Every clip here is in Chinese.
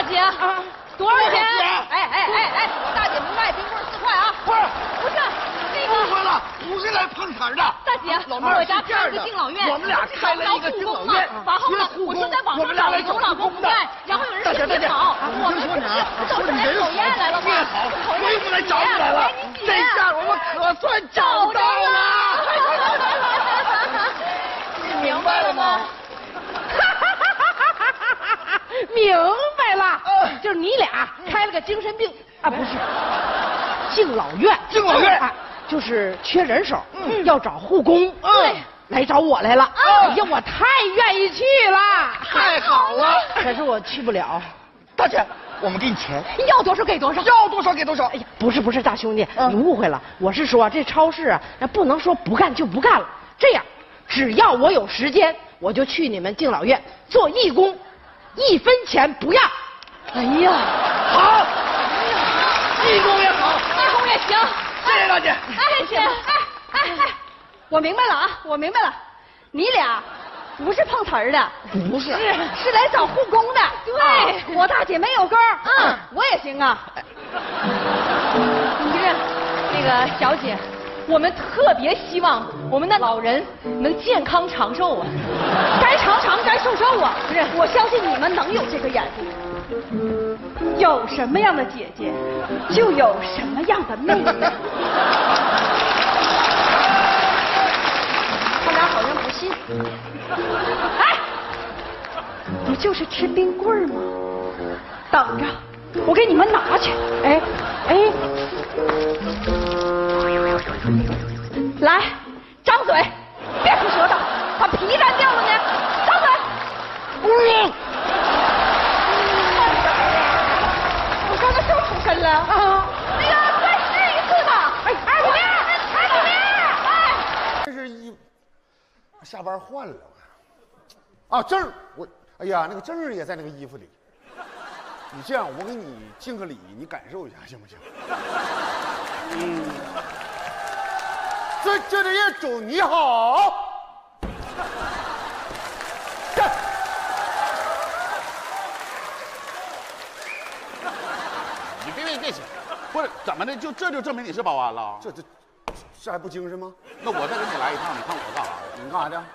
姐，多少钱？哎，大姐明白，冰棍4块啊！不是那个。 误会了，不是来碰瓷儿的。 大姐，我家开了个敬老院， 我们俩开了一个敬老院。 然后呢，我就在网上找了有老公不干，然后有人说你好，我们说你人好来了吗？好，所以我来找你来了。这下我们可算找到了。你明白了吗？ 明白了，就是你俩开了个精神病啊，不是敬老院，就是缺人手，要找护工，来找我来了。哎呀，我太愿意去了， 太好了。 可是我去不了。 大姐，我们给你钱， 要多少给多少， 要多少给多少。 哎呀，不是，大兄弟，你误会了。我是说这超市啊，不能说不干就不干了。这样，只要我有时间，我就去你们敬老院做义工。1分钱不要。 哎呀， 好，义工也好， 义工也行。 谢谢大姐。 谢谢。我明白了啊，我明白了，你俩不是碰瓷儿的， 不是， 是来找护工的。对，我大姐没有沟，我也行啊。你这那个小姐，我们特别希望我们的老人能健康长寿啊，该长长该寿寿啊！不是，我相信你们能有这个眼力。有什么样的姐姐，就有什么样的妹妹。他俩好像不信。哎，不就是吃冰棍吗？等着，我给你们拿去。哎，来，张嘴，别吐舌头，把皮干掉了呢。张嘴。我刚才又出声了啊！那个，再试一次吧。二姑娘。 这是下班换了啊，证儿哎呀，那个证儿也在那个衣服里。你这样，我给你敬个礼，你感受一下，行不行？这的业主你好，干！ 你别行，不是怎么的？这就证明你是保安了？ 这还不精神吗？ 那我再给你来一趟，你看我干啥的？ 你干啥的？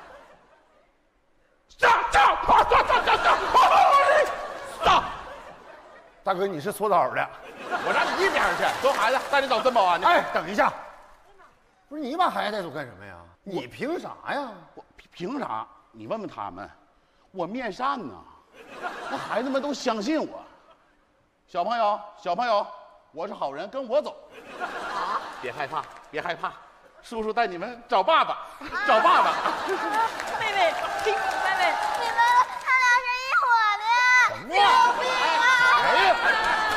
上！ 大哥，你是搓澡的， 我让你一边去，熊孩子带你找真保安去。 哎，等一下，不是你把孩子带走干什么呀？你凭啥呀？ 我凭啥？你问问他们，我面善呐，那孩子们都相信我。小朋友，我是好人，跟我走。别害怕，叔叔带你们找爸爸，找爸爸。 妹妹，辛苦妹妹。 你们他俩是一伙的。 什么呀？ 救命啊！ 哎呀，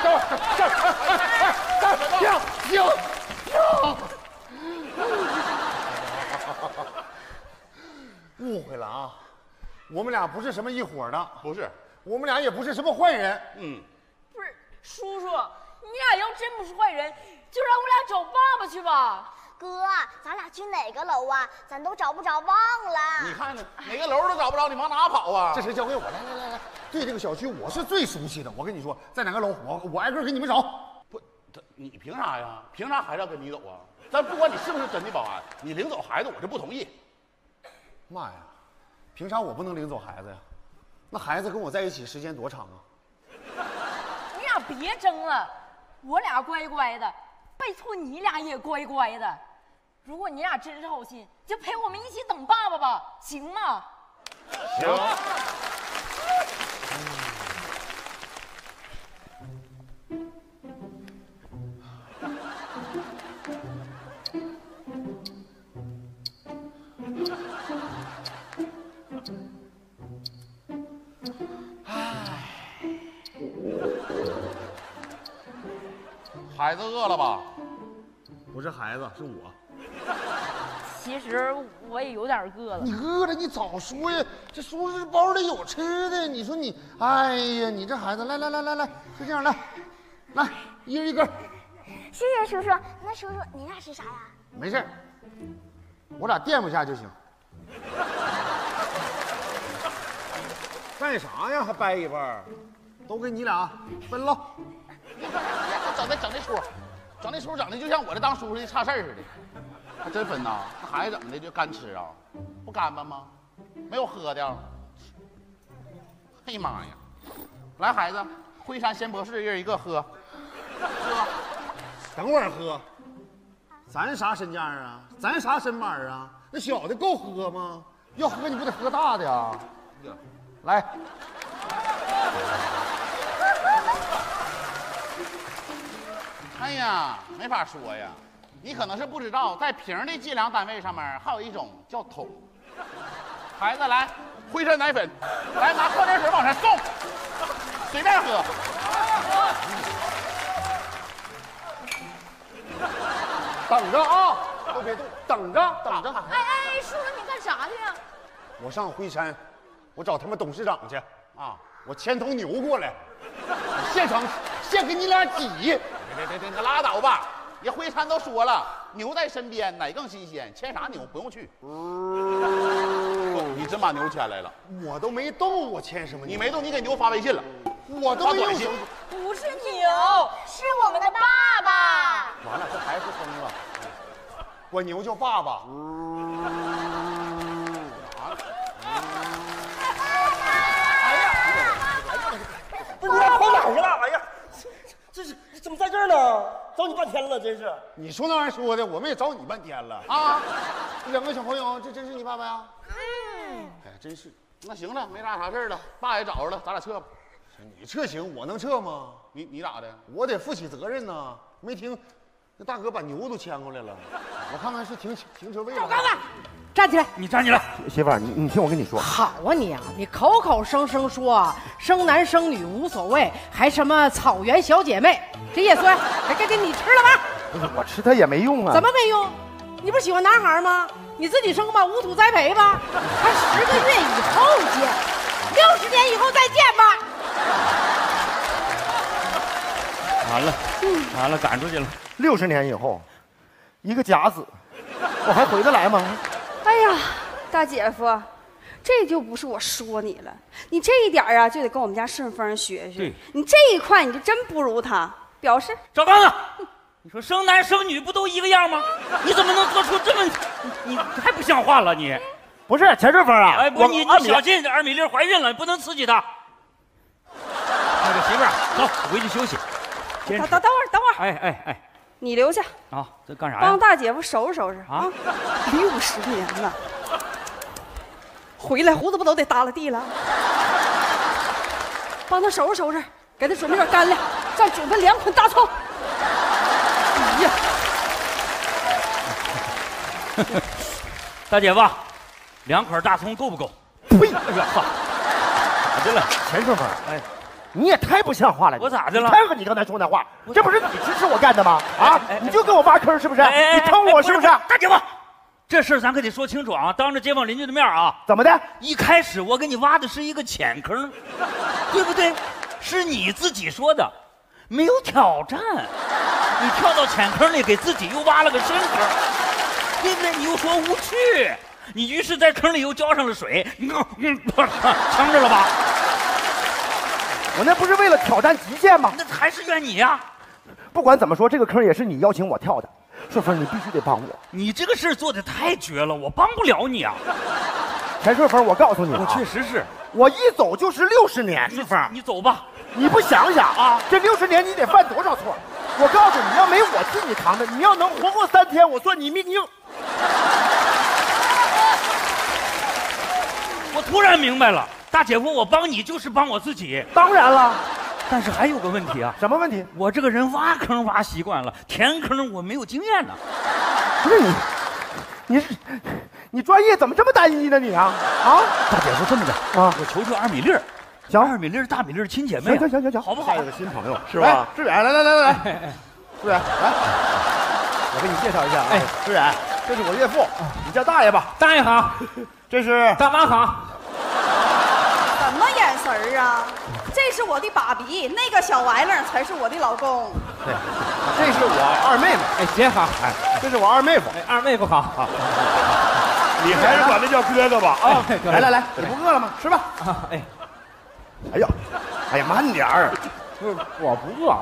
误会了啊！我们俩不是什么一伙的， 不是， 我们俩也不是什么坏人。 不是，叔叔，你俩要真不是坏人，就让我俩找爸爸去吧。 哥，咱俩去哪个楼啊？咱都找不着，忘了。 你看哪个楼都找不着，你往哪跑啊？ 这事交给我，来，对这个小区我是最熟悉的。我跟你说，在哪个楼，我挨个给你们找。 不，你凭啥呀？凭啥孩子要跟你走啊？咱不管你是不是真的保安，你领走孩子我是不同意。 妈呀，凭啥我不能领走孩子呀？那孩子跟我在一起时间多长啊？ 你俩别争了，我俩乖乖的，拜托你俩也乖乖的。如果你俩真是好心，就陪我们一起等爸爸吧，行吗？ 行。孩子饿了吧？ 不是孩子，是我。 其实我也有点饿了。 你饿了，你早说呀！这叔叔包里有吃的。你说你，哎呀，你这孩子，来，就这样，来，一人一根。 谢谢叔叔。那叔叔，你俩吃啥呀？ 没事，我俩垫不下就行。干啥呀？还掰一半？ 都给你俩分了。 整那出整的就像我这当叔叔的差事儿似的，还真分呐？那孩子怎么的就干吃啊？不干巴吗？没有喝的？哎呀妈呀！来，孩子，惠山鲜博士，一人一个喝。 等会儿喝。咱啥身价啊？咱啥身板啊？那小的够喝吗？要喝你不得喝大的呀？来。 哎呀，没法说呀，你可能是不知道，在瓶的计量单位上面还有一种叫桶。孩子来，惠山奶粉，来拿矿泉水往上送，随便喝。 等着啊，都别动，等着。 哎，叔叔你干啥去呀？ 我上惠山，我找他们董事长去啊，我牵头牛过来，现场现给你俩挤。 别，你拉倒吧！人惠山都说了，牛在身边，奶更新鲜，牵啥牛不用去。你真把牛牵来了？ 我都没动，我牵什么牛？ 你没动，你给牛发微信了？ 我都没用手机。 不是牛，是我们的爸爸。 完了，这还是疯了。我牛叫爸爸。 不是你俩跑哪去了？哎呀，这是怎么在这儿呢？找你半天了，真是。 你说那玩意儿说的，我们也找你半天了啊！这两个小朋友，这真是你爸爸呀？哎，真是。 那行了，没啥事儿了，爸也找着了，咱俩撤吧。 你撤行，我能撤吗？ 你咋的？ 我得负起责任呐！没听，那大哥把牛都牵过来了，我看看是停车位了。 赵刚子，站起来！ 你站起来！ 媳妇儿，你听我跟你说。 好啊你啊，你口口声声说生男生女无所谓，还什么草原小姐妹，这叶酸还该给你吃了吧？ 不是我吃它也没用啊。 怎么没用？你不是喜欢男孩吗？你自己生吧，无土栽培吧。还10个月以后见，60年以后再见吧。 完了，赶出去了。 60年以后，一个假子，我还回得来吗？ 哎呀，大姐夫，这就不是我说你了，你这一点啊就得跟我们家顺风学学。你这一块你就真不如他。表示赵刚子，你说生男生女不都一个样吗？你怎么能做出这么……你太不像话了你！ 不是钱顺风啊！ 哎，不，你小心，这2米6怀孕了，不能刺激她。那个媳妇儿，走，回去休息。 等会儿， 哎， 你留下啊，这干啥呀？ 帮大姐夫收拾收拾啊！60年了，回来胡子不都得耷拉地了？帮他收拾收拾，给他准备点干粮，再准备2捆大葱。哎呀， 大姐夫，2捆大葱够不够？ 呸！ 哎呀，咋的了？ 钱顺风，哎。你也太不像话了！ 我咋的了？ 看看你刚才说那话，这不是你支持我干的吗？啊，你就给我挖坑是不是？你坑我是不是？ 大姐夫，这事儿咱可得说清楚啊，当着街坊邻居的面啊。 怎么的？ 一开始我给你挖的是一个浅坑，对不对？是你自己说的，没有挑战，你跳到浅坑里，给自己又挖了个深坑，对不对？你又说无趣，你于是在坑里又浇上了水，撑着了吧？ 我那不是为了挑战极限吗？ 那还是怨你呀！ 不管怎么说，这个坑也是你邀请我跳的，顺风，你必须得帮我。 你这个事做的太绝了，我帮不了你啊！ 钱顺风，我告诉你， 我确实是， 我一走就是60年。 顺风，你走吧。 你不想想啊，这60年你得犯多少错？我告诉你，要没我替你扛的，你要能活过3天，我算你命硬。 我突然明白了。大姐夫，我帮你就是帮我自己。 当然了， 但是还有个问题啊。 什么问题？ 我这个人挖坑挖习惯了，填坑我没有经验呢。 不是你专业怎么这么单一呢你啊？啊， 大姐夫这么的啊，我求2米6， 行 ，2米6大米6亲姐妹。 行， 好不好？ 还有个新朋友是吧？志远，来，志远来，我给你介绍一下啊。哎，志远，这是我岳父，你叫大爷吧。 大爷好。 这是大妈好。 什么眼神啊？这是我的爸比，那个小玩意儿才是我的老公。 对，这是我二妹妹。 哎，姐好。 哎，这是我二妹夫。 哎，二妹夫好。好。 你还是管他叫哥哥吧啊！来，你不饿了吗？吃吧。 哎， 哎呀， 哎呀，慢点儿。 我不老。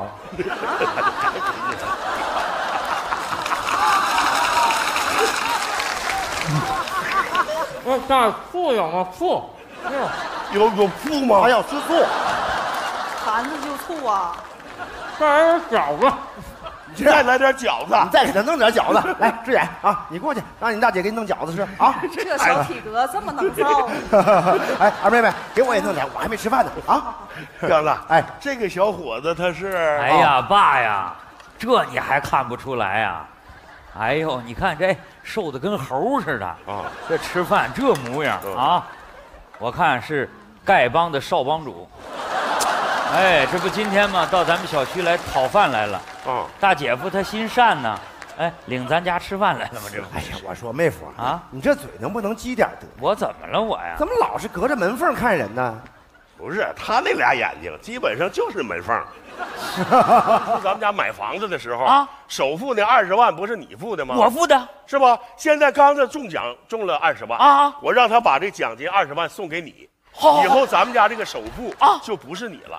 那醋有吗？醋， 有醋吗？ 还要吃醋。 盘子就醋啊！ 再来点饺子， 你再来点饺子， 你再给他弄点饺子。来，志远啊，你过去让你大姐给你弄饺子吃啊。 这小体格这么能造。 哎，二妹妹，给我也弄点，我还没吃饭呢啊。 刚子， 哎， 这个小伙子他是…… 哎呀，爸呀，这你还看不出来呀？哎呦，你看这瘦的跟猴似的啊！这吃饭这模样啊，我看是丐帮的少帮主。哎，这不今天嘛，到咱们小区来讨饭来了。大姐夫他心善呢，哎，领咱家吃饭来了吗？这不？ 哎呀，我说妹夫啊， 你这嘴能不能积点德？ 我怎么了我呀？ 怎么老是隔着门缝看人呢？ 不是他那俩眼睛，基本上就是门缝。咱们家买房子的时候啊，首付那20万不是你付的吗？ 我付的， 是吧？现在刚子中奖中了20万啊，我让他把这奖金20万送给你，以后咱们家这个首付啊就不是你了。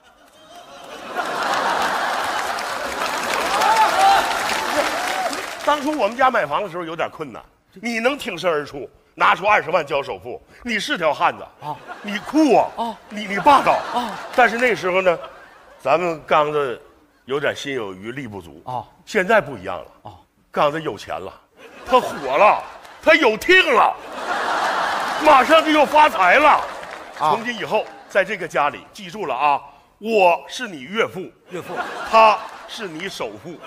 当初我们家买房的时候有点困难，你能挺身而出，拿出20万交首付，你是条汉子啊，你酷啊，你霸道啊。但是那时候呢，咱们刚子有点心有余力不足啊。现在不一样了啊，刚子有钱了，他火了，他有听了，马上就要发财了。从今以后，在这个家里，记住了啊，我是你岳父，他是你首富。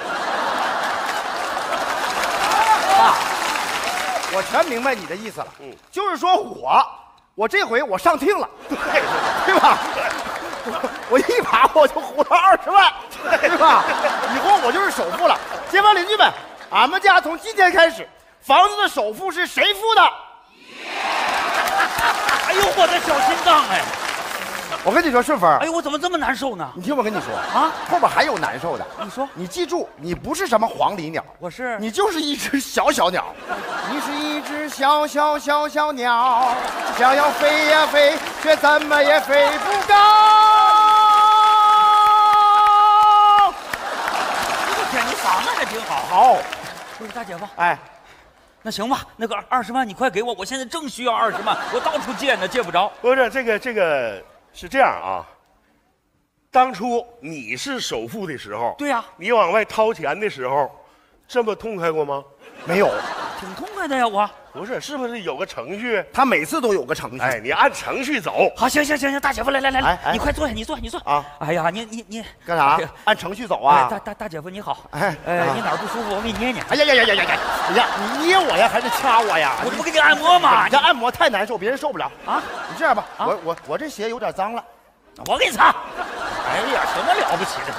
爸，我全明白你的意思了。就是说我这回我上听了，对吧？我一把我就胡了20万，对吧？以后我就是首富了。街坊邻居们，俺们家从今天开始，房子的首付是谁付的？ 哎呦，我的小心脏哎！ 我跟你说，顺风， 哎呦，我怎么这么难受呢？ 你听我跟你说啊，后边还有难受的。 你说， 你记住，你不是什么黄鹂鸟，你就是一只小鸟。你是一只小鸟，想要飞呀飞，却怎么也飞不高。 我天，你嗓子还挺好。 好， 不是大姐夫， 哎， 那行吧，那个20万你快给我，我现在正需要20万，我到处借呢，借不着。 不是这个是这样啊。当初你是首富的时候， 对呀， 你往外掏钱的时候，这么痛快过吗？ 没有， 挺痛快的呀，我。 不是，是不是有个程序？ 他每次都有个程序。 哎，你按程序走。 好，行，大姐夫，来，你快坐下，你坐啊。哎呀，你干啥？按程序走啊。 大姐夫你好。你哪儿不舒服？我给你捏捏。 哎呀，你捏我呀，还是掐我呀？ 我这不给你按摩吗？ 你这按摩太难受，别人受不了啊。你这样吧，我这鞋有点脏了， 我给你擦。哎呀，什么了不起的？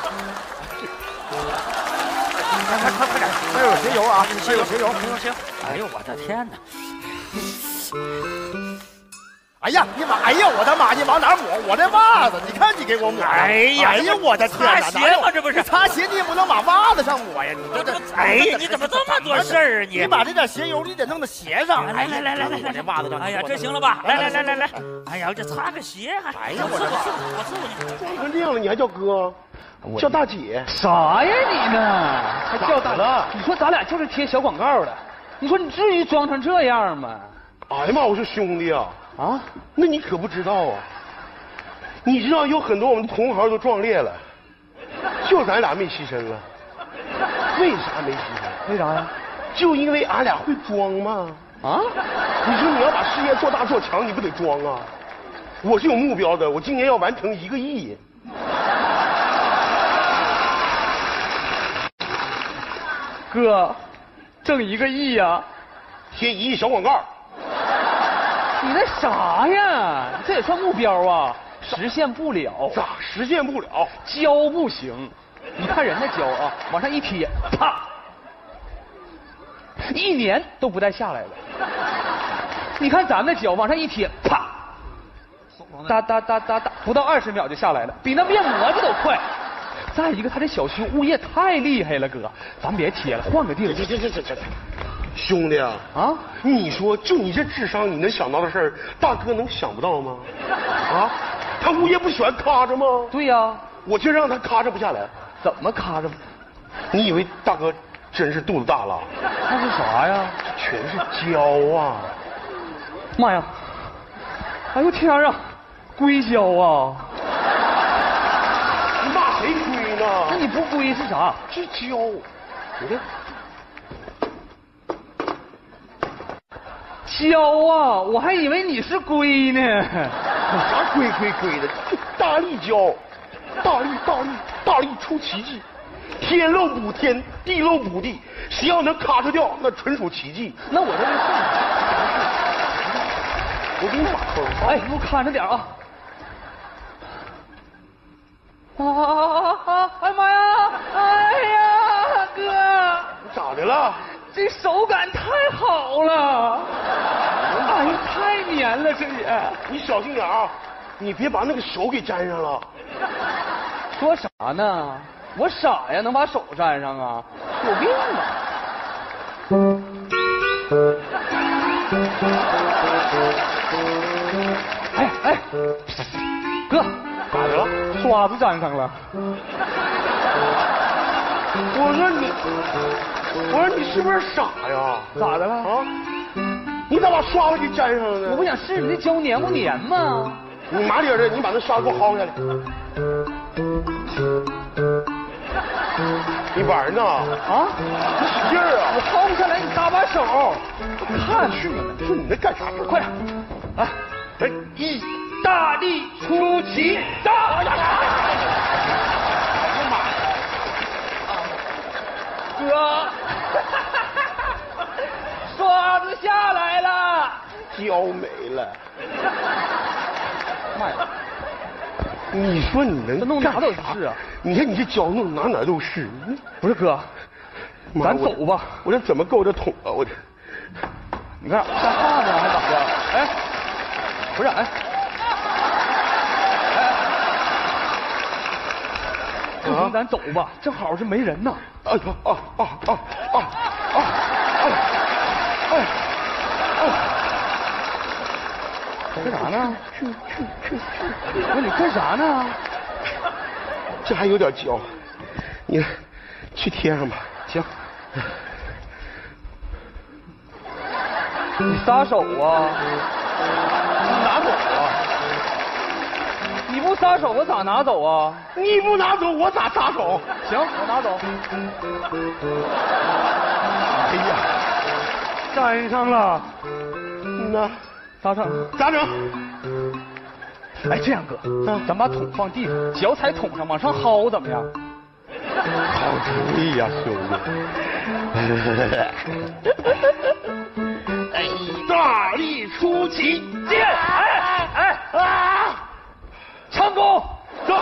快点， 这有鞋油啊，这有鞋油， 行。哎呦，我的天哪！ 哎呀，我的妈！你往哪抹？我这袜子，你看你给我抹。哎呀，我的天哪！ 擦鞋吗？这不是擦鞋，你也不能往袜子上抹呀！你这， 哎呀，你怎么这么多事儿啊？ 你把这点鞋油你得弄到鞋上。 来， 我这袜子上。 哎呀，这行了吧？来。哎呀，这擦个鞋还…… 哎呀，我伺候你。装成这样了，你还叫哥？叫大姐？ 啥呀你呢？还叫大了？你说咱俩就是贴小广告的，你说你至于装成这样吗？ 哎呀妈，我是兄弟啊！啊，那你可不知道啊！你知道有很多我们同行都壮烈了，就咱俩没牺牲了。为啥没牺牲？ 为啥呀？ 就因为俺俩会装嘛。啊？你说你要把事业做大做强，你不得装啊？我是有目标的，我今年要完成1个亿。 哥，挣1个亿呀？ 贴1亿小广告。 你那啥呀？这也算目标啊？实现不了。 咋实现不了？ 胶不行。你看人家胶啊，往上一贴，啪，1年都不带下来的。你看咱的胶往上一贴，啪，哒，不到20秒就下来了，比那面膜子都快。再一个，他这小区物业太厉害了，哥，咱别贴了，换个地方。 这。兄弟啊，你说就你这智商，你能想到的事儿，大哥能想不到吗？啊， 他物业不喜欢卡着吗？ 对呀， 我就让他卡着不下来。 怎么卡着？ 你以为大哥真是肚子大了？ 那是啥呀？ 全是胶啊！ 妈呀！哎呦天啊，硅胶啊！ 你骂谁硅呢？ 那你不硅是啥？ 是胶。你看。 胶啊！我还以为你是硅呢。 有啥硅的？就大力胶，大力出奇迹，天漏补天，地漏补地，谁要能卡着掉，那纯属奇迹。 那我这我给你把扣。 哎，你给我看着点啊！哎妈呀！哎呀，哥， 你咋的了？ 这手感太好了！哎呀，太黏了，这也。 你小心点啊，你别把那个手给粘上了。 说啥呢？我傻呀，能把手粘上啊？有病吧？哎，哥， 咋的了？ 刷子粘上了。 我说你是不是傻呀？ 咋的了？ 啊？你咋把刷子给粘上了呢？ 我不想试你那胶粘不粘吗？ 你麻利的，你把那刷子给我薅下来。你玩呢？ 啊？ 你使劲啊！ 我薅不下来，你搭把手。看去呢， 说你那干啥？ 快点！来，意大利出奇蛋！哎呀妈！哥，刷子下来了， 胶没了。 妈呀！ 你说你能弄哪都是啊！ 你看你这胶弄哪都是。 不是哥，咱走吧。 我这怎么够这桶啊？我这， 你看吓怕呢还咋的？哎，不是哎。不行，咱走吧，正好是没人呢。 哎呦干啥呢？去！那你干啥呢？ 这还有点胶，你去贴上吧。 行。你撒手啊！你拿走啊！你不撒手，我咋拿走啊？ 你不拿走，我咋撒手？ 行，我拿走。 哎呀，粘上了。那咋整？ 咋整？ 哎，这样哥，咱把桶放地上，脚踩桶上往上薅，怎么样？ 好主意呀，兄弟！ 哎，大力出奇剑！哎啊！成功！走。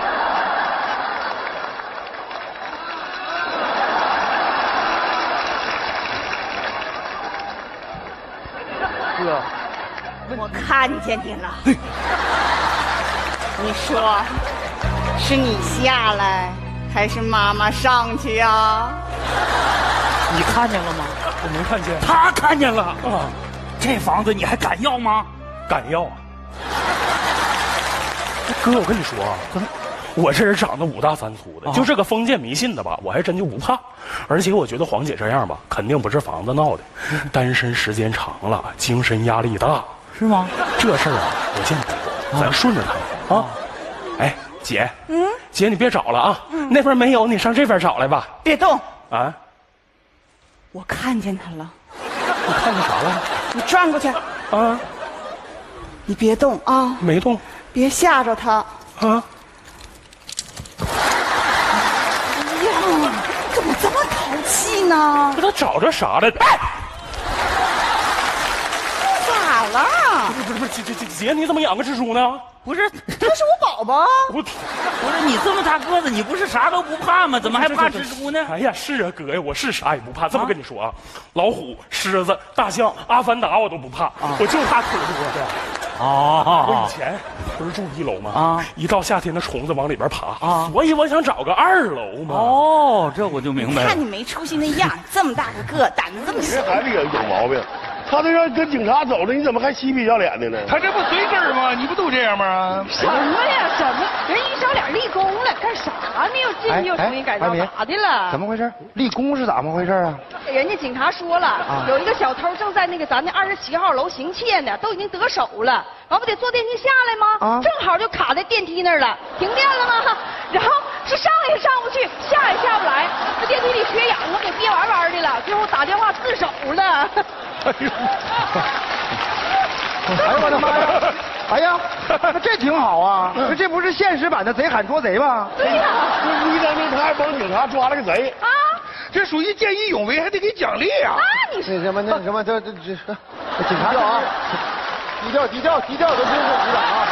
哥， 我看见你了。你说，是你下来，还是妈妈上去呀？ 你看见了吗？ 我没看见。 他看见了啊！这房子你还敢要吗？ 敢要。哥，我跟你说啊，我这人长得五大三粗的，就这个封建迷信的吧，我还真就不怕。而且我觉得黄姐这样吧，肯定不是房子闹的，单身时间长了，精神压力大， 是吗？ 这事儿啊，我见多，咱顺着他啊。哎，姐，姐你别找了啊，那边没有，你上这边找来吧。 别动啊！ 我看见他了。 你看见啥了？ 你转过去啊！ 你别动啊！ 没动。 别吓着他啊！ 哎呀，怎么这么淘气呢？ 这他找着啥了？哎！ 咋了？ 不是，姐，你怎么养个蜘蛛呢？ 不是， 他是我宝宝。 不是你这么大个子，你不是啥都不怕吗？怎么还怕蜘蛛呢？ 哎呀，是啊，哥呀，我是啥也不怕。这么跟你说啊，老虎、狮子、大象、阿凡达我都不怕，我就怕腿多的。我以前不是住1楼吗？一到夏天那虫子往里边爬，所以我想找个2楼嘛。 哦，这我就明白了。 看你没出息那样，这么大个胆子这么小。 这孩子也有毛病。 他都让跟警察走了，你怎么还嬉皮笑脸的呢？ 他这不随根儿吗？你不都这样吗？ 什么呀？什么？人一张脸立功了，干啥呢？又进去又重新改造，咋的了？ 怎么回事？立功是怎么回事啊？ 人家警察说了，有一个小偷正在那个咱那27号楼行窃呢，都已经得手了，完不得坐电梯下来吗？正好就卡在电梯那儿了，停电了吗？然后是上也上不去，下也下不来，这电梯里缺氧啊，给憋弯弯的了，最后打电话自首了。 哎呦！哎呦我的妈呀！哎呀，那这挺好啊！这不是现实版的贼喊捉贼吗？ 对呀， 你当兵他还帮警察抓了个贼啊！ 这属于见义勇为，还得给奖励啊！ 那什么这警察啊！低调都不用鼓掌啊！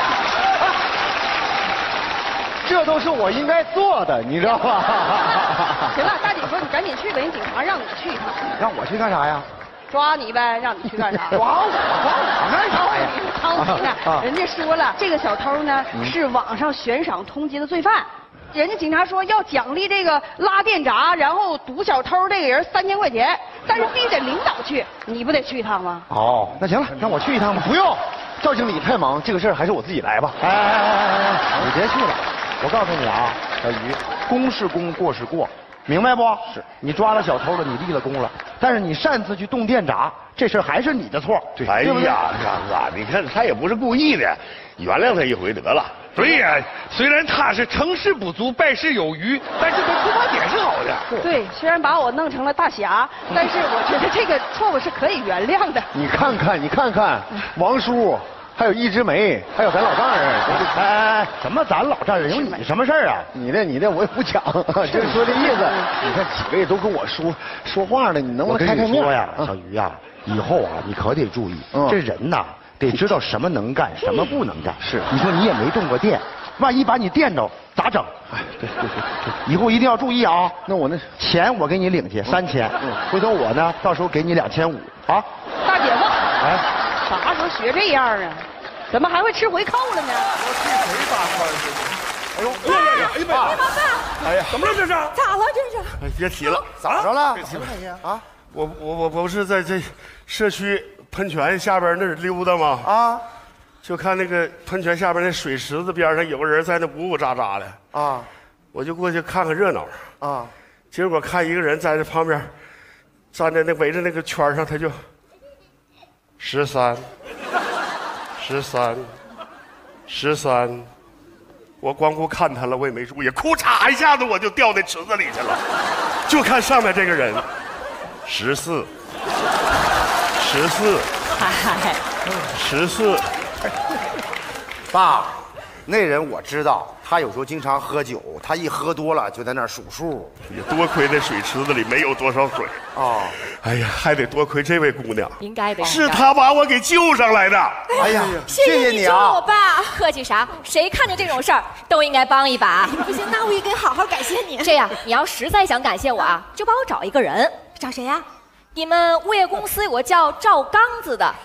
这都是我应该做的，你知道吧？ 行了，大姐说你赶紧去吧，人警察让你去一趟。 让我去干啥呀？ 抓你呗，让你去干啥？ 抓我干啥呀？ 操你呢！人家说了，这个小偷呢是网上悬赏通缉的罪犯，人家警察说要奖励这个拉电闸然后堵小偷这个人3000块钱，但是必须得领导去，你不得去一趟吗？ 哦，那行了，让我去一趟吧。不用，赵经理太忙，这个事儿还是我自己来吧。哎，你别去了，我告诉你啊，小鱼，功是功，过是过。明白不？是你抓了小偷了，你立了功了，但是你擅自去动电闸，这事儿还是你的错。 哎呀，刚哥，你看他也不是故意的，原谅他一回得了。 对呀，虽然他是成事不足败事有余，但是他出发点是好的。 对，虽然把我弄成了大侠，但是我觉得这个错误是可以原谅的。 你看看，王叔。还有一枝梅，还有咱老丈人。哎，什么咱老丈人有你什么事儿啊？你的我也不讲，就是说这意思。你看几位都跟我说话了，你能不能开开面呀？小鱼呀，以后啊你可得注意，这人呐得知道什么能干，什么不能干。是，你说你也没动过电，万一把你电着咋整？哎，对，以后一定要注意啊。那我那钱我给你领去3000，回头我呢到时候给你2500啊。 大姐夫，哎。啥时候学这样啊？怎么还会吃回扣了呢？ 哎呦，哎呀，爸！哎呀，怎么了这是？ 咋了这是？ 哎，别提了， 咋着了？ 别提了啊！我不是在这社区喷泉下边那儿溜达吗？啊，就看那个喷泉下边那水池子边上有个人在那呜呜喳喳的啊，我就过去看看热闹啊。结果看一个人在这旁边站在那围着那个圈上，他就。13，我光顾看他了，我也没注意，哭嚓一下子我就掉那池子里去了。就看上面这个人，14， 爸，那人我知道，他有时候经常喝酒，他一喝多了就在那儿数数。 也多亏那水池子里没有多少水哦。哎呀，还得多亏这位姑娘， 应该的， 是她把我给救上来的。 哎呀， 谢谢你救了我爸，客气啥？谁看见这种事儿都应该帮一把。 不行，那我也得好好感谢你。 这样，你要实在想感谢我啊，就帮我找一个人。 找谁呀？ 你们物业公司有个叫赵刚子的。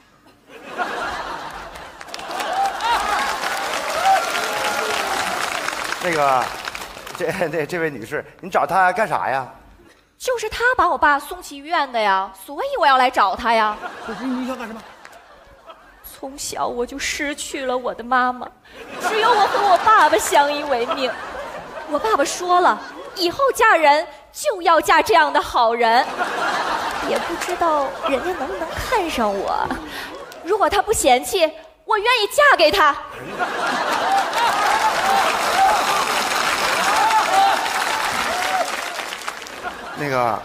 那个，这位女士，你找他干啥呀？ 就是他把我爸送去医院的呀，所以我要来找他呀。 你想干什么？ 从小我就失去了我的妈妈，只有我和我爸爸相依为命。我爸爸说了，以后嫁人就要嫁这样的好人，也不知道人家能不能看上我。如果他不嫌弃，我愿意嫁给他。 那个，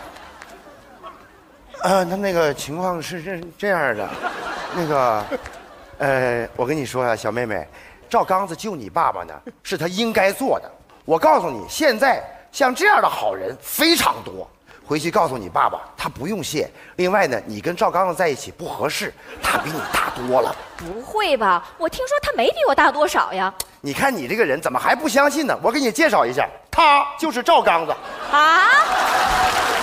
他那个情况是这样的，那个，我跟你说呀，小妹妹，赵刚子救你爸爸呢，是他应该做的。我告诉你，现在像这样的好人非常多，回去告诉你爸爸，他不用谢。另外呢，你跟赵刚子在一起不合适，他比你大多了。 不会吧？我听说他没比我大多少呀。 你看你这个人怎么还不相信呢？我给你介绍一下，他就是赵刚子。 啊？